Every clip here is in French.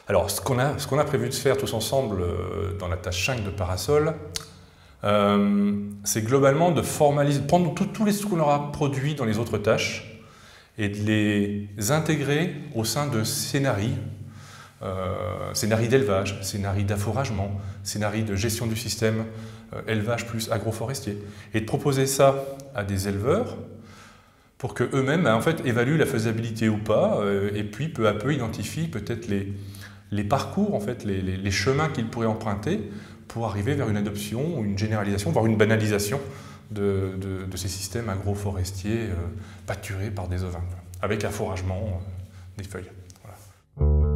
Alors, ce qu'on a prévu de faire tous ensemble dans la tâche 5 de Parasol, c'est globalement de formaliser, prendre tous les ce qu'on aura produit dans les autres tâches et de les intégrer au sein de scénarii, scénarii d'élevage, scénarii d'afforagement, scénarii de gestion du système élevage plus agroforestier, et de proposer ça à des éleveurs pour qu'eux-mêmes en fait, évaluent la faisabilité ou pas, et puis peu à peu identifient peut-être les parcours, en fait, les chemins qu'ils pourraient emprunter pour arriver vers une adoption, ou une généralisation, voire une banalisation de ces systèmes agroforestiers pâturés par des ovins, avec l'afforagement des feuilles. Voilà.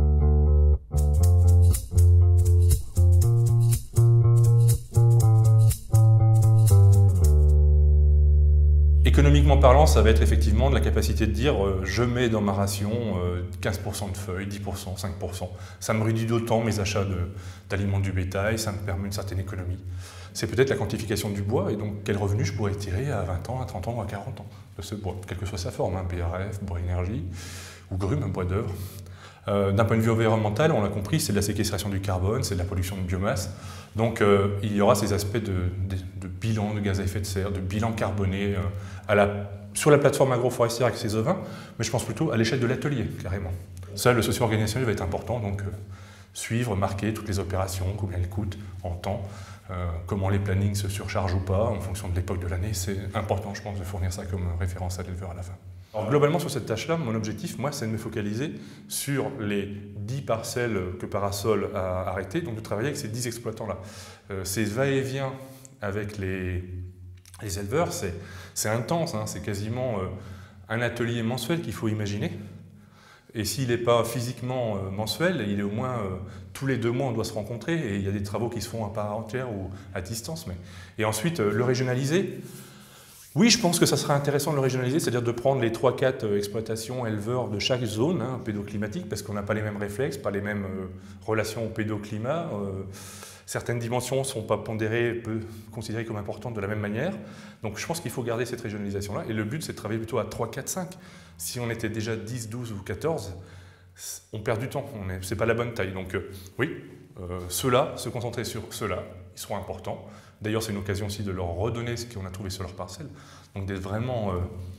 Économiquement parlant, ça va être effectivement de la capacité de dire je mets dans ma ration 15% de feuilles, 10%, 5%. Ça me réduit d'autant mes achats d'aliments du bétail, ça me permet une certaine économie. C'est peut-être la quantification du bois et donc quel revenu je pourrais tirer à 20 ans, à 30 ans ou à 40 ans de ce bois, quelle que soit sa forme, BRF, bois énergie ou grume, bois d'œuvre. D'un point de vue environnemental, on l'a compris, c'est de la séquestration du carbone, c'est de la production de biomasse. Donc il y aura ces aspects de bilan de gaz à effet de serre, de bilan carboné sur la plateforme agroforestière avec ces ovins, mais je pense plutôt à l'échelle de l'atelier, carrément. Ça, le socio-organisationnel va être important, donc suivre, marquer toutes les opérations, combien elles coûtent en temps, comment les plannings se surchargent ou pas, en fonction de l'époque de l'année. C'est important, je pense, de fournir ça comme référence à l'éleveur à la fin. Alors, globalement, sur cette tâche-là, mon objectif, moi, c'est de me focaliser sur les 10 parcelles que Parasol a arrêtées, donc de travailler avec ces 10 exploitants-là. Ces va-et-vient avec les éleveurs, c'est intense, hein, c'est quasiment un atelier mensuel qu'il faut imaginer. Et s'il n'est pas physiquement mensuel, il est au moins tous les 2 mois, on doit se rencontrer, et il y a des travaux qui se font à part entière ou à distance. Et ensuite, le régionaliser. Oui, je pense que ça serait intéressant de le régionaliser, c'est-à-dire de prendre les 3-4 exploitations éleveurs de chaque zone pédoclimatique, parce qu'on n'a pas les mêmes réflexes, pas les mêmes relations au pédoclimat. Certaines dimensions ne sont pas pondérées, considérées comme importantes de la même manière. Donc je pense qu'il faut garder cette régionalisation-là. Et le but, c'est de travailler plutôt à 3, 4, 5. Si on était déjà 10, 12 ou 14, on perd du temps. Ce n'est pas la bonne taille. Donc oui, ceux-là, se concentrer sur ceux-là, ils seront importants. D'ailleurs, c'est une occasion aussi de leur redonner ce qu'on a trouvé sur leur parcelle. Donc d'être vraiment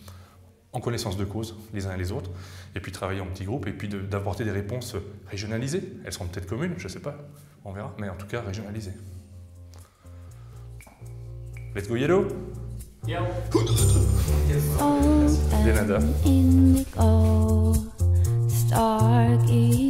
en connaissance de cause, les uns et les autres, et puis travailler en petits groupes, et puis d'apporter des réponses régionalisées. Elles seront peut-être communes, je ne sais pas, on verra, mais en tout cas régionalisées. Let's go yellow! Yeah. Denada.